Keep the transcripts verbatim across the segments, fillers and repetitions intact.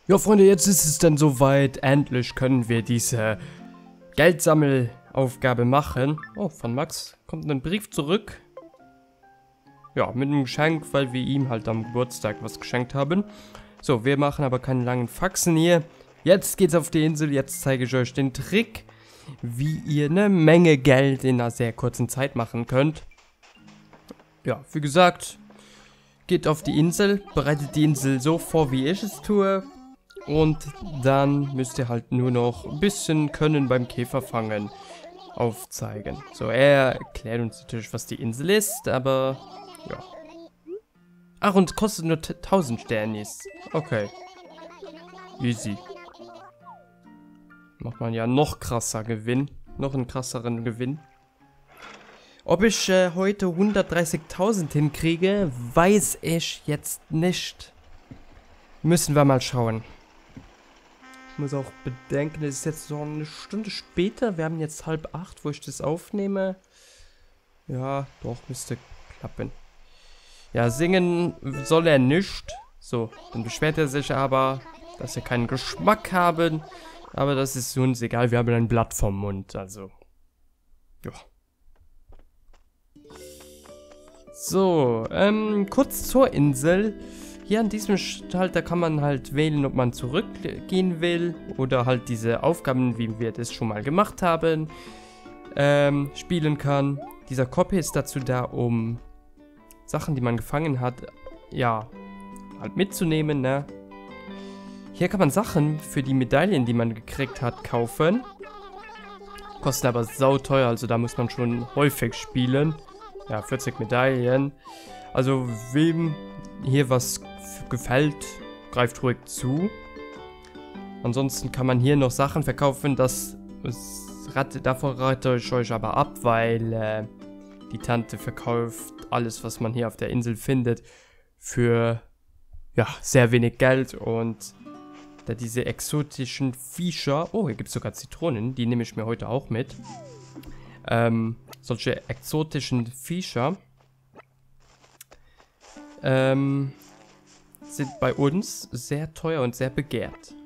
Ja, Freunde, jetzt ist es dann soweit. Endlich können wir diese Geldsammelaufgabe machen. Oh, von Max kommt ein Brief zurück. Ja, mit einem Geschenk, weil wir ihm halt am Geburtstag was geschenkt haben. So, wir machen aber keine langen Faxen hier. Jetzt geht's auf die Insel. Jetzt zeige ich euch den Trick, wie ihr eine Menge Geld in einer sehr kurzen Zeit machen könnt. Ja, wie gesagt, geht auf die Insel, bereitet die Insel so vor, wie ich es tue. Und dann müsst ihr halt nur noch ein bisschen Können beim Käferfangen aufzeigen. So, er erklärt uns natürlich, was die Insel ist, aber ja. Ach, und kostet nur tausend Sternis. Okay. Easy. Macht man ja noch krasser Gewinn. Noch einen krasseren Gewinn. Ob ich äh, heute hundertdreißigtausend hinkriege, weiß ich jetzt nicht. Müssen wir mal schauen. Ich muss auch bedenken, es ist jetzt so eine Stunde später. Wir haben jetzt halb acht, wo ich das aufnehme. Ja, doch, müsste klappen. Ja, singen soll er nicht. So, dann beschwert er sich aber, dass wir keinen Geschmack haben. Aber das ist uns egal, wir haben ein Blatt vom Mund, also. Ja. So, ähm, kurz zur Insel. Hier an diesem Schalter kann man halt wählen, ob man zurückgehen will oder halt diese Aufgaben, wie wir das schon mal gemacht haben, ähm, spielen kann. Dieser Copy ist dazu da, um Sachen, die man gefangen hat, ja, halt mitzunehmen, ne? Hier kann man Sachen für die Medaillen, die man gekriegt hat, kaufen. Kosten aber sauteuer, also da muss man schon häufig spielen. Ja, vierzig Medaillen. Also, wem hier was gefällt, greift ruhig zu. Ansonsten kann man hier noch Sachen verkaufen, das, das davor rate ich euch aber ab, weil äh, die Tante verkauft alles, was man hier auf der Insel findet, für ja, sehr wenig Geld. Und da diese exotischen Viecher, oh, hier gibt es sogar Zitronen, die nehme ich mir heute auch mit. Ähm, solche exotischen Viecher ähm, sind bei uns sehr teuer und sehr begehrt.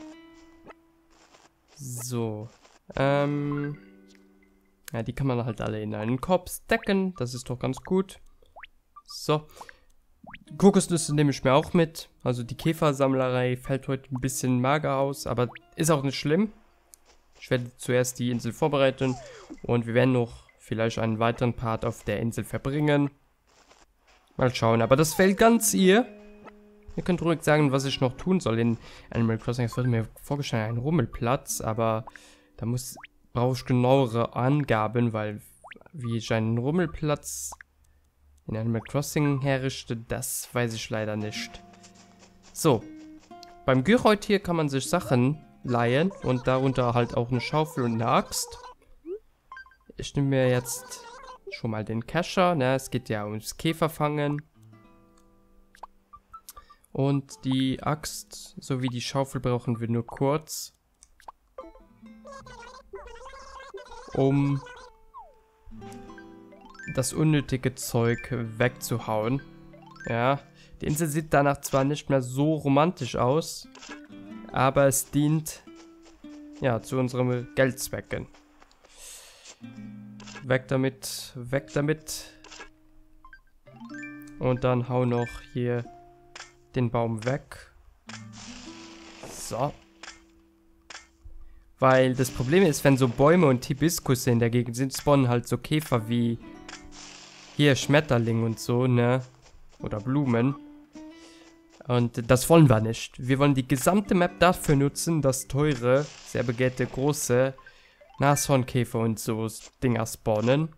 So, ähm, ja, die kann man halt alle in einen Korb stecken, das ist doch ganz gut. So, Kokosnüsse nehme ich mir auch mit, also die Käfersammlerei fällt heute ein bisschen mager aus, aber ist auch nicht schlimm. Ich werde zuerst die Insel vorbereiten und wir werden noch vielleicht einen weiteren Part auf der Insel verbringen. Mal schauen, aber das fällt ganz ihr. Ihr könnt ruhig sagen, was ich noch tun soll in Animal Crossing. Es wurde mir vorgestellt, ein Rummelplatz, aber da muss brauche ich genauere Angaben, weil wie ich einen Rummelplatz in Animal Crossing herrichte, das weiß ich leider nicht. So, beim Gyroid hier kann man sich Sachen leihen und darunter halt auch eine Schaufel und eine Axt. Ich nehme mir jetzt schon mal den Kescher, ne? Es geht ja ums Käferfangen. Und die Axt sowie die Schaufel brauchen wir nur kurz, um das unnötige Zeug wegzuhauen. Ja, die Insel sieht danach zwar nicht mehr so romantisch aus, aber es dient ja zu unseren Geldzwecken. Weg damit, weg damit. Und dann hau noch hier den Baum weg. So. Weil das Problem ist, wenn so Bäume und Hibiskusse in der Gegend sind, spawnen halt so Käfer wie hier Schmetterling und so, ne? Oder Blumen. Und das wollen wir nicht. Wir wollen die gesamte Map dafür nutzen, dass teure, sehr begehrte, große Nashornkäfer und so Dinger spawnen.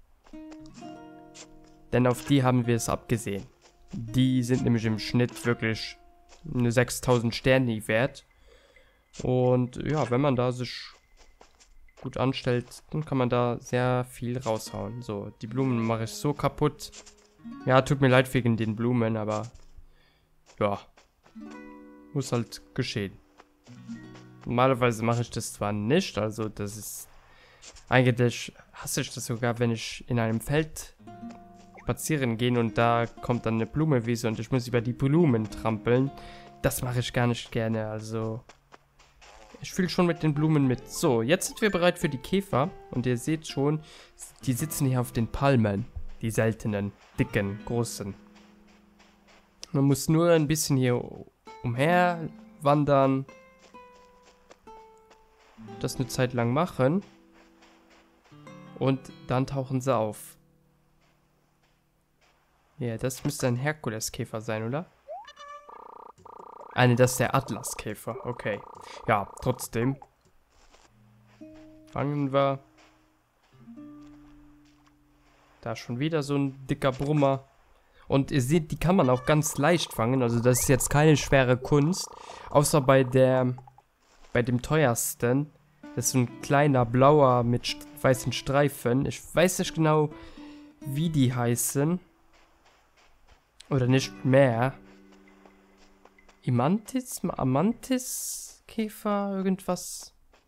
Denn auf die haben wir es abgesehen. Die sind nämlich im Schnitt wirklich eine sechstausend Sterne wert. Und ja, wenn man da sich gut anstellt, dann kann man da sehr viel raushauen. So, die Blumen mache ich so kaputt. Ja, tut mir leid wegen den Blumen, aber ja, muss halt geschehen. Normalerweise mache ich das zwar nicht, also das ist, eigentlich hasse ich das sogar, wenn ich in einem Feld spazieren gehe und da kommt dann eine Blumenwiese und ich muss über die Blumen trampeln. das mache ich gar nicht gerne, also... Ich fühle schon mit den Blumen mit. So, jetzt sind wir bereit für die Käfer. Und ihr seht schon, die sitzen hier auf den Palmen. Die seltenen, dicken, großen. Man muss nur ein bisschen hier umher wandern. Das eine Zeit lang machen. Und dann tauchen sie auf. Ja, das müsste ein Herkuleskäfer sein, oder? Ah, ne, das ist der Atlaskäfer. Okay. Ja, trotzdem. Fangen wir. Da schon wieder so ein dicker Brummer. Und ihr seht, die kann man auch ganz leicht fangen. Also das ist jetzt keine schwere Kunst. Außer bei der... Bei dem teuersten. Das ist so ein kleiner blauer mit weißen Streifen. Ich weiß nicht genau, wie die heißen. Oder nicht mehr. Imantis? Amantis-Käfer? Irgendwas?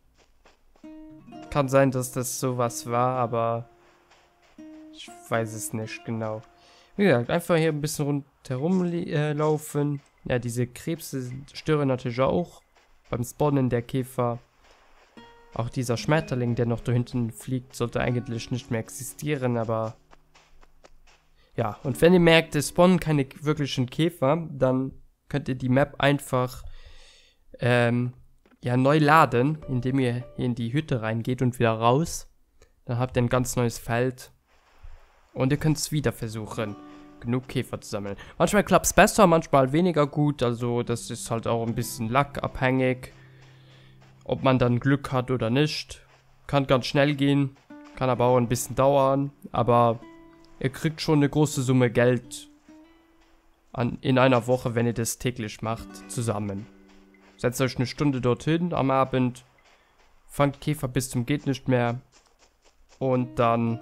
Kann sein, dass das sowas war, aber ich weiß es nicht genau. Wie gesagt, einfach hier ein bisschen rundherum äh, laufen. Ja, diese Krebse stören natürlich auch beim Spawnen der Käfer. Auch dieser Schmetterling, der noch da hinten fliegt, sollte eigentlich nicht mehr existieren, aber... Ja, und wenn ihr merkt, es spawnen keine wirklichen Käfer, dann könnt ihr die Map einfach ähm, ja, neu laden, indem ihr hier in die Hütte reingeht und wieder raus. Dann habt ihr ein ganz neues Feld. Und ihr könnt es wieder versuchen, genug Käfer zu sammeln. Manchmal klappt es besser, manchmal weniger gut. Also das ist halt auch ein bisschen lackabhängig. Ob man dann Glück hat oder nicht. Kann ganz schnell gehen, kann aber auch ein bisschen dauern. Aber ihr kriegt schon eine große Summe Geld An, in einer Woche, wenn ihr das täglich macht, zusammen. Setzt euch eine Stunde dorthin am Abend, fangt Käfer bis zum geht nicht mehr und dann,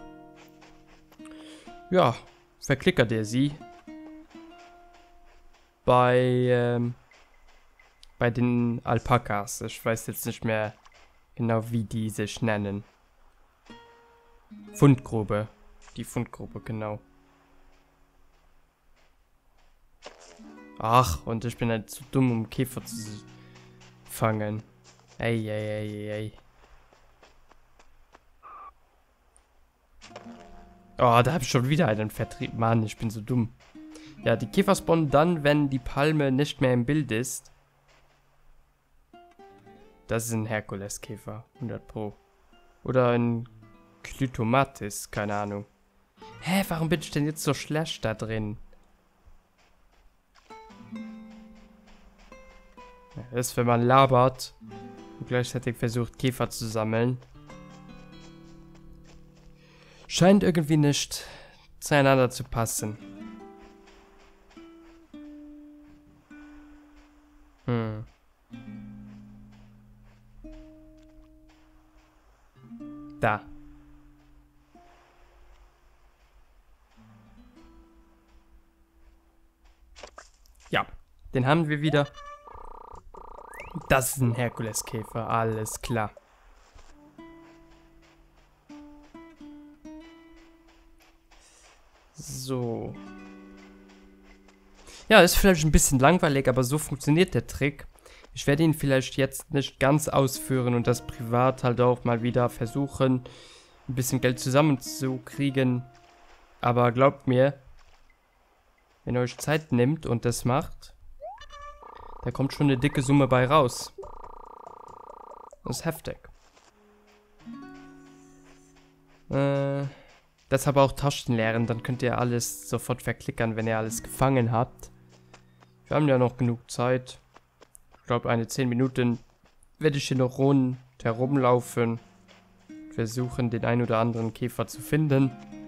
ja, verklickert ihr sie bei, ähm, bei den Alpakas. Ich weiß jetzt nicht mehr genau, wie die sich nennen. Fundgrube. Die Fundgrube, genau. Ach, und ich bin halt zu dumm, um Käfer zu fangen. Ey, ey, ey, ey. Oh, da habe ich schon wieder einen Vertrieb. Mann, ich bin so dumm. Ja, die Käfer spawnen dann, wenn die Palme nicht mehr im Bild ist. Das ist ein Herkuleskäfer, hundert Pro. Oder ein Clytomatis, keine Ahnung. Hä, warum bin ich denn jetzt so schlecht da drin? Das ist, wenn man labert und gleichzeitig versucht, Käfer zu sammeln. Scheint irgendwie nicht zueinander zu passen. Hm. Da. Ja, den haben wir wieder. Das ist ein Herkuleskäfer, alles klar. So. Ja, ist vielleicht ein bisschen langweilig, aber so funktioniert der Trick. Ich werde ihn vielleicht jetzt nicht ganz ausführen und das privat halt auch mal wieder versuchen, ein bisschen Geld zusammenzukriegen. Aber glaubt mir, wenn ihr euch Zeit nimmt und das macht, da kommt schon eine dicke Summe bei raus. Das ist heftig. Äh, deshalb auch Taschen leeren, dann könnt ihr alles sofort verklickern, wenn ihr alles gefangen habt. Wir haben ja noch genug Zeit. Ich glaube, eine zehn Minuten werde ich hier noch rund herumlaufen. Versuchen, den ein oder anderen Käfer zu finden.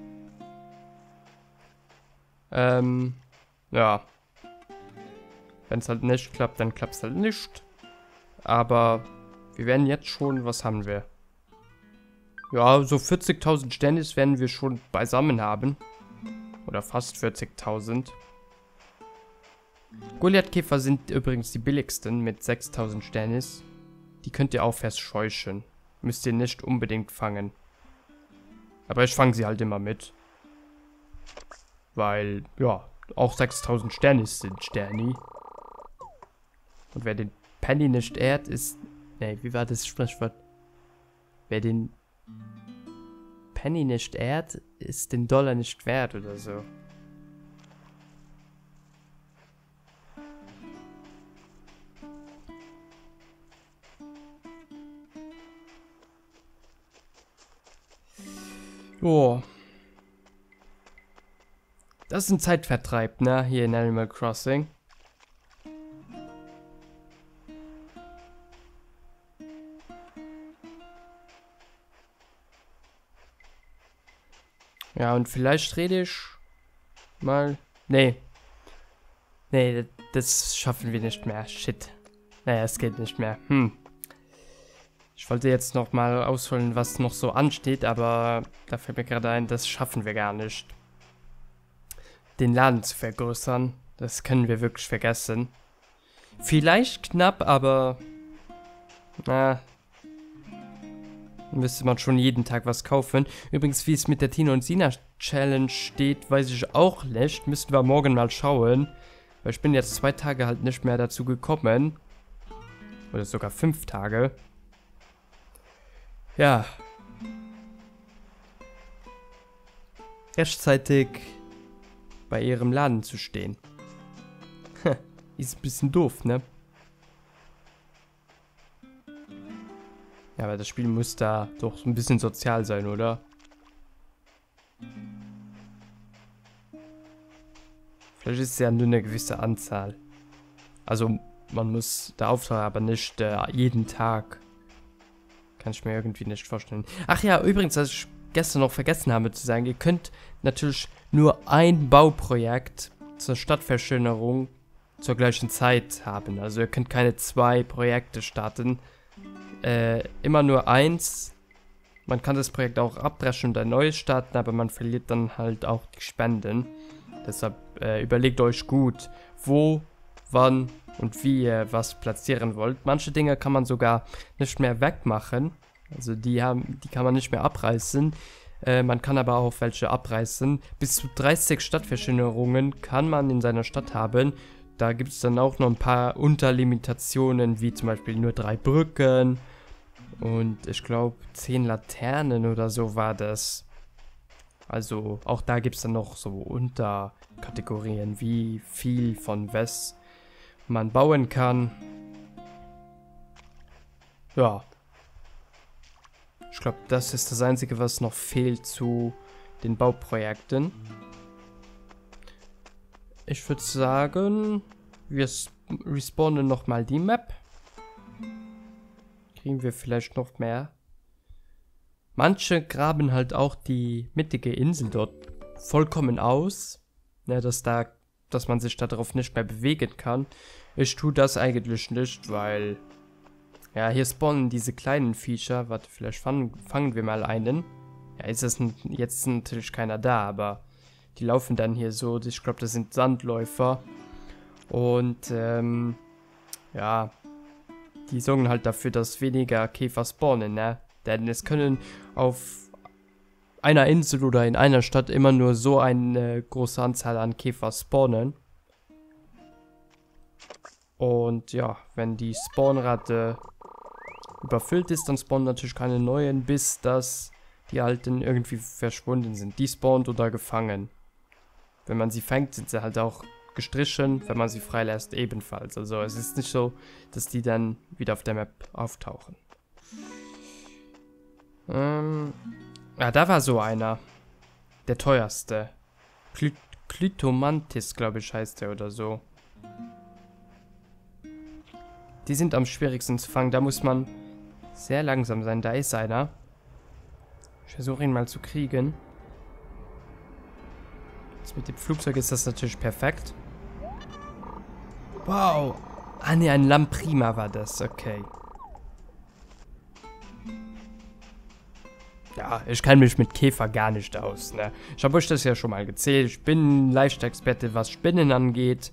Ähm, ja. Wenn es halt nicht klappt, dann klappt es halt nicht. Aber wir werden jetzt schon, was haben wir? Ja, so vierzigtausend Stennis werden wir schon beisammen haben. Oder fast vierzigtausend. Goliathkäfer sind übrigens die billigsten mit sechstausend Stennis. Die könnt ihr auch verscheuchen. Müsst ihr nicht unbedingt fangen. Aber ich fange sie halt immer mit. Weil, ja, auch sechstausend Stennis sind Sterni. Und wer den Penny nicht ehrt, ist... Nee, wie war das Sprichwort? Wer den Penny nicht ehrt, ist den Dollar nicht wert oder so. Oh. Das ist ein Zeitvertreib, ne? Hier in Animal Crossing. Ja, und vielleicht rede ich mal... Nee. Nee, das schaffen wir nicht mehr. Shit. Naja, es geht nicht mehr. Hm. Ich wollte jetzt noch mal ausholen, was noch so ansteht, aber da fällt mir gerade ein, das schaffen wir gar nicht. Den Laden zu vergrößern, das können wir wirklich vergessen. Vielleicht knapp, aber... Na... Müsste man schon jeden Tag was kaufen. Übrigens, wie es mit der Tino und Sina Challenge steht, weiß ich auch nicht. Müssten wir morgen mal schauen. Weil ich bin jetzt zwei Tage halt nicht mehr dazu gekommen. Oder sogar fünf Tage. Ja. Rechtzeitig bei ihrem Laden zu stehen. Ist ein bisschen doof, ne? Ja, aber das Spiel muss da doch so ein bisschen sozial sein, oder? Vielleicht ist es ja nur eine gewisse Anzahl. Also, man muss da auftauchen, aber nicht äh, jeden Tag. Kann ich mir irgendwie nicht vorstellen. Ach ja, übrigens, was ich gestern noch vergessen habe zu sagen, ihr könnt natürlich nur ein Bauprojekt zur Stadtverschönerung zur gleichen Zeit haben. Also ihr könnt keine zwei Projekte starten. Äh, immer nur eins. Man kann das Projekt auch abbrechen und ein neues starten, aber man verliert dann halt auch die Spenden. Deshalb äh, überlegt euch gut, wo, wann und wie ihr was platzieren wollt. Manche Dinge kann man sogar nicht mehr wegmachen. Also die haben, die kann man nicht mehr abreißen. Äh, man kann aber auch welche abreißen. Bis zu dreißig Stadtverschönerungen kann man in seiner Stadt haben. Da gibt es dann auch noch ein paar Unterlimitationen, wie zum Beispiel nur drei Brücken. Und ich glaube, zehn Laternen oder so war das. Also auch da gibt es dann noch so Unterkategorien, wie viel von was man bauen kann. Ja. Ich glaube, das ist das Einzige, was noch fehlt zu den Bauprojekten. Ich würde sagen, wir respawnen nochmal die Map. Kriegen wir vielleicht noch mehr. Manche graben halt auch die mittige Insel dort vollkommen aus. Ja, dass da, dass man sich darauf nicht mehr bewegen kann. Ich tue das eigentlich nicht, weil... Ja, hier spawnen diese kleinen Viecher. Warte, vielleicht fangen, fangen wir mal einen. Ja, ist es jetzt natürlich keiner da, aber... Die laufen dann hier so, ich glaube, das sind Sandläufer. Und, ähm, ja, die sorgen halt dafür, dass weniger Käfer spawnen, ne? Denn es können auf einer Insel oder in einer Stadt immer nur so eine große Anzahl an Käfer spawnen. Und ja, wenn die Spawnrate überfüllt ist, dann spawnen natürlich keine neuen, bis dass die alten irgendwie verschwunden sind. Die spawnt oder gefangen. Wenn man sie fängt, sind sie halt auch gestrichen, wenn man sie freilässt ebenfalls. Also es ist nicht so, dass die dann wieder auf der Map auftauchen. Ähm, ja, da war so einer. Der teuerste. Cly Clytomantis, glaube ich, heißt der oder so. Die sind am schwierigsten zu fangen. Da muss man sehr langsam sein. Da ist einer. Ich versuche ihn mal zu kriegen. Jetzt mit dem Flugzeug ist das natürlich perfekt. Wow. Ah ne, ein Lamprima war das. Okay. Ja, ich kenne mich mit Käfer gar nicht aus, ne? Ich habe euch das ja schon mal gezählt. Ich bin Lifestyle-Experte, was Spinnen angeht.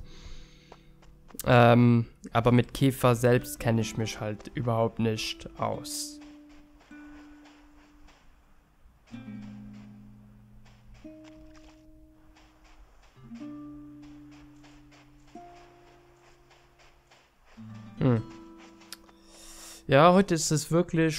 Ähm, aber mit Käfer selbst kenne ich mich halt überhaupt nicht aus. Hm. Ja, heute ist es wirklich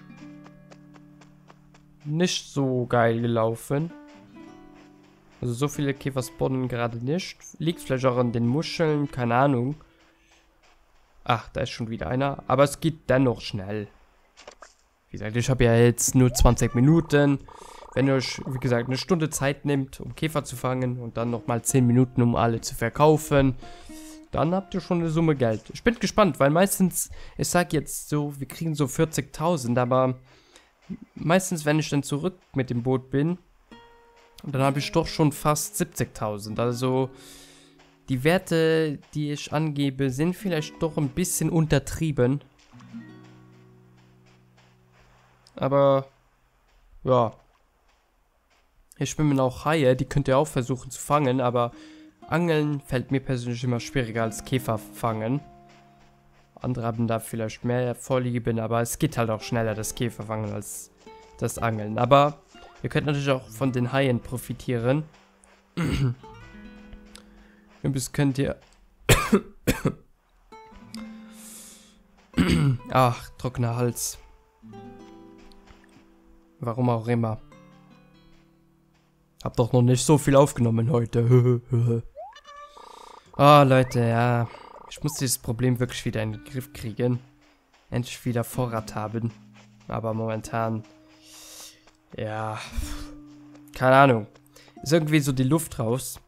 nicht so geil gelaufen. Also so viele Käfer spawnen gerade nicht. Liegt vielleicht auch an den Muscheln, keine Ahnung. Ach, da ist schon wieder einer. Aber es geht dennoch schnell. Wie gesagt, ich habe ja jetzt nur zwanzig Minuten. Wenn ihr euch, wie gesagt, eine Stunde Zeit nehmt, um Käfer zu fangen und dann nochmal zehn Minuten, um alle zu verkaufen, dann habt ihr schon eine Summe Geld. Ich bin gespannt, weil meistens, ich sag jetzt so, wir kriegen so vierzigtausend, aber meistens, wenn ich dann zurück mit dem Boot bin, dann habe ich doch schon fast siebzigtausend. Also die Werte, die ich angebe, sind vielleicht doch ein bisschen untertrieben. Aber ja, ich schwimmen auch Haie, die könnt ihr auch versuchen zu fangen, aber Angeln fällt mir persönlich immer schwieriger als Käfer fangen. Andere haben da vielleicht mehr Vorlieben, aber es geht halt auch schneller, das Käfer fangen als das Angeln. Aber ihr könnt natürlich auch von den Haien profitieren. Übrigens könnt ihr... Ach, trockener Hals. Warum auch immer. Hab doch noch nicht so viel aufgenommen heute. Ah, Leute, ja. Ich muss dieses Problem wirklich wieder in den Griff kriegen. Endlich wieder Vorrat haben. Aber momentan... Ja... Keine Ahnung. Ist irgendwie so die Luft raus.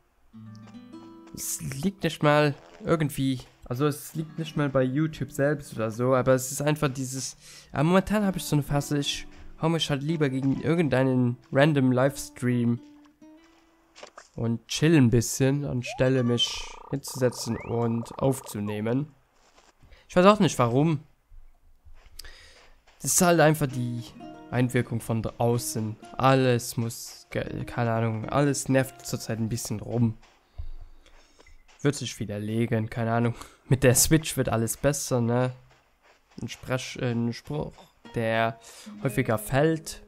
Es liegt nicht mal irgendwie... Also es liegt nicht mal bei YouTube selbst oder so. Aber es ist einfach dieses... Ja, momentan habe ich so eine Phase, ich hau mich halt lieber gegen irgendeinen random Livestream und chill ein bisschen, anstelle mich hinzusetzen und aufzunehmen. Ich weiß auch nicht warum. Das ist halt einfach die Einwirkung von außen. Alles muss, keine Ahnung, alles nervt zurzeit ein bisschen rum. Wird sich wieder legen, keine Ahnung. Mit der Switch wird alles besser, ne? Ein, Sprech, äh, ein Spruch, der häufiger fällt.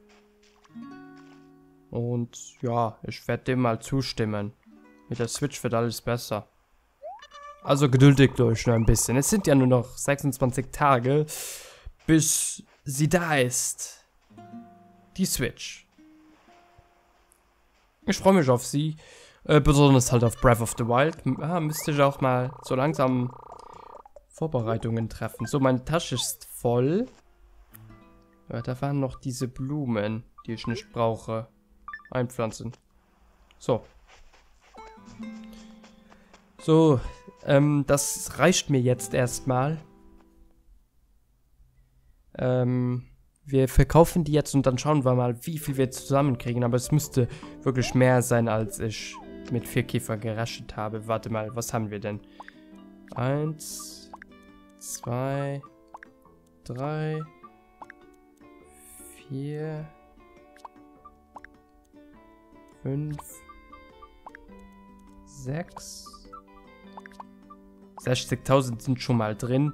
Und ja, ich werde dem mal zustimmen. Mit der Switch wird alles besser. Also geduldig euch nur ein bisschen. Es sind ja nur noch sechsundzwanzig Tage, bis sie da ist. Die Switch. Ich freue mich auf sie. Äh, besonders halt auf Breath of the Wild. Ah, müsste ich auch mal so langsam Vorbereitungen treffen. So, meine Tasche ist voll. Ja, da waren noch diese Blumen, die ich nicht brauche. Einpflanzen. So. So, ähm, das reicht mir jetzt erstmal. Ähm, wir verkaufen die jetzt und dann schauen wir mal, wie viel wir zusammenkriegen. Aber es müsste wirklich mehr sein, als ich mit vier Käfer gerascht habe. Warte mal, was haben wir denn? Eins, zwei, drei, vier, fünf, sechs. sechzigtausend sind schon mal drin.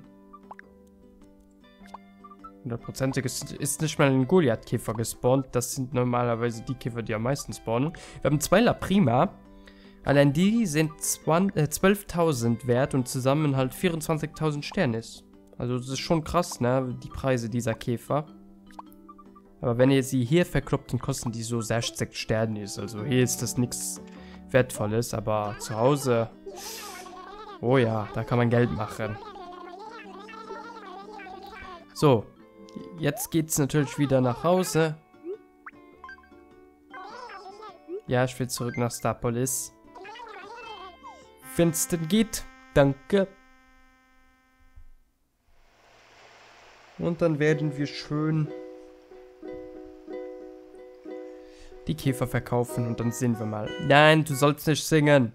hundertprozentig ist, ist nicht mal ein Goliath-Käfer gespawnt. Das sind normalerweise die Käfer, die am meisten spawnen. Wir haben zwei La Prima. Allein die sind zwölftausend wert und zusammen halt vierundzwanzigtausend Sternis. Also das ist schon krass, ne? Die Preise dieser Käfer. Aber wenn ihr sie hier verkloppt, dann kosten die so sechzig Sternis. Also hier ist das nichts Wertvolles, aber zu Hause... Oh ja, da kann man Geld machen. So, jetzt geht's natürlich wieder nach Hause. Ja, ich will zurück nach Starpolis. Wenn's denn geht, danke. Und dann werden wir schön die Käfer verkaufen und dann sehen wir mal. Nein, du sollst nicht singen.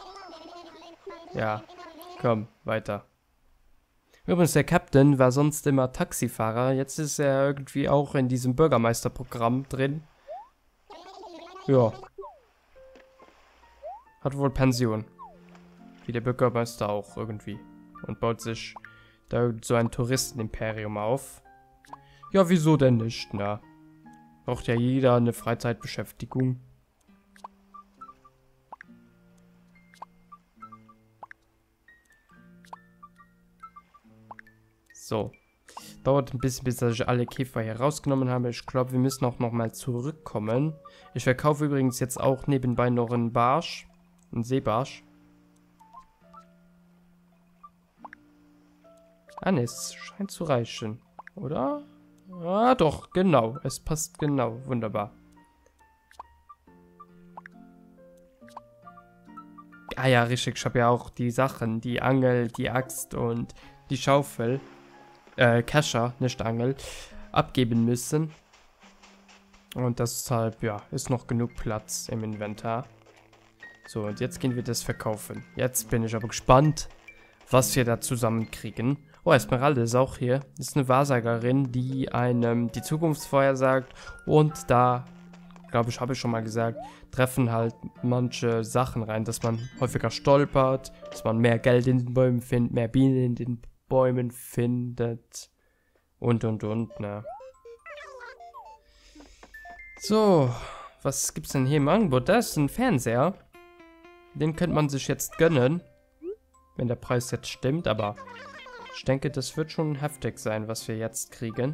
Ja, komm, weiter. Übrigens, der Captain war sonst immer Taxifahrer. Jetzt ist er irgendwie auch in diesem Bürgermeisterprogramm drin. Ja. Hat wohl Pension. Wie der Bürgermeister auch irgendwie. Und baut sich da so ein Touristenimperium auf. Ja, wieso denn nicht, na? Braucht ja jeder eine Freizeitbeschäftigung. So. Dauert ein bisschen, bis ich alle Käfer hier rausgenommen habe. Ich glaube, wir müssen auch nochmal zurückkommen. Ich verkaufe übrigens jetzt auch nebenbei noch einen Barsch. Einen Seebarsch. Ah, ne, es scheint zu reichen. Oder? Ah, doch, genau. Es passt genau. Wunderbar. Ah ja, richtig. Ich habe ja auch die Sachen. Die Angel, die Axt und die Schaufel. Äh, Kescher, nicht Angel. Abgeben müssen. Und deshalb, ja, ist noch genug Platz im Inventar. So, und jetzt gehen wir das verkaufen. Jetzt bin ich aber gespannt, was wir da zusammenkriegen. Oh, Esmeralda ist auch hier. Das ist eine Wahrsagerin, die einem die Zukunft vorhersagt. Und da, glaube ich, habe ich schon mal gesagt, treffen halt manche Sachen rein, dass man häufiger stolpert, dass man mehr Geld in den Bäumen findet, mehr Bienen in den Bäumen findet. Und, und, und, ne. So, was gibt's denn hier im Angebot? Da ist ein Fernseher. Den könnte man sich jetzt gönnen. Wenn der Preis jetzt stimmt, aber ich denke, das wird schon heftig sein, was wir jetzt kriegen.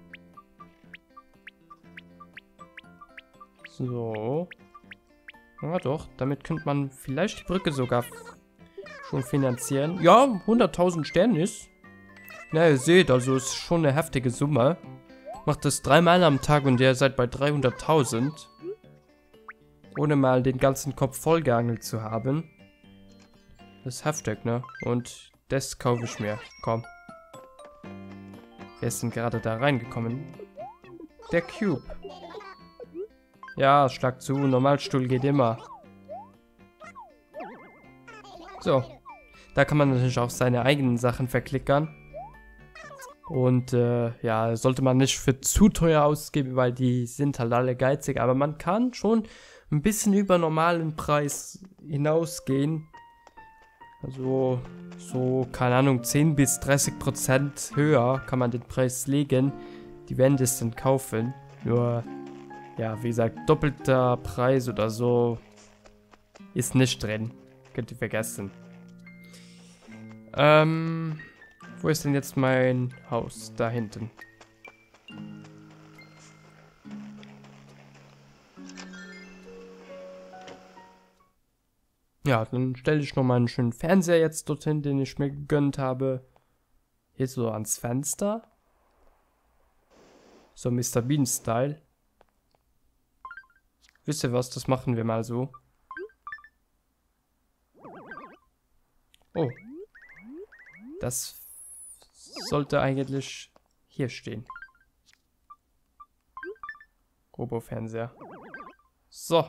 So. Ja doch, damit könnte man vielleicht die Brücke sogar schon finanzieren. Ja, hunderttausend Sterne ist. Na, ihr seht, also ist schon eine heftige Summe. Macht das dreimal am Tag und ihr seid bei dreihunderttausend. Ohne mal den ganzen Kopf vollgeangelt zu haben. Das ist heftig, ne? Und das kaufe ich mir. Komm. Wer ist denn gerade da reingekommen? Der Cube. Ja, schlag zu. Normalstuhl geht immer. So. Da kann man natürlich auch seine eigenen Sachen verklickern. Und äh, ja, sollte man nicht für zu teuer ausgeben, weil die sind halt alle geizig. Aber man kann schon ein bisschen über normalen Preis hinausgehen. Also, so, keine Ahnung, zehn bis dreißig Prozent höher kann man den Preis legen. Die werden das dann kaufen. Nur, ja, wie gesagt, doppelter Preis oder so ist nicht drin. Könnt ihr vergessen. Ähm, wo ist denn jetzt mein Haus? Da hinten. Ja, dann stelle ich noch mal einen schönen Fernseher jetzt dorthin, den ich mir gegönnt habe. Hier so ans Fenster. So Mister Bean-Style. Wisst ihr was, das machen wir mal so. Oh. Das sollte eigentlich hier stehen. Robo-Fernseher. So.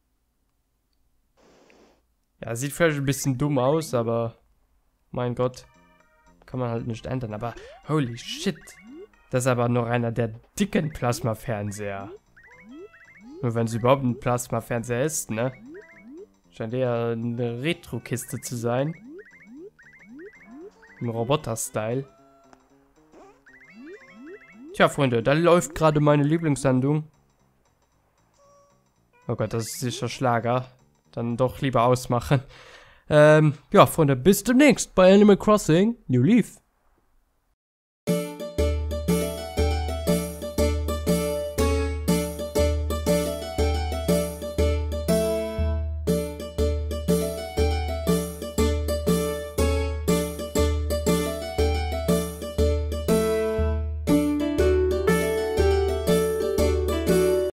Ja, sieht vielleicht ein bisschen dumm aus, aber mein Gott, kann man halt nicht ändern. Aber holy shit, das ist aber noch einer der dicken Plasma-Fernseher. Nur wenn es überhaupt ein Plasma-Fernseher ist, ne? Scheint eher eine Retro-Kiste zu sein. Im Roboter-Style. Tja, Freunde, da läuft gerade meine Lieblingssendung. Oh Gott, das ist sicher Schlager. Dann doch lieber ausmachen. Ähm, ja, Freunde, bis demnächst bei Animal Crossing New Leaf.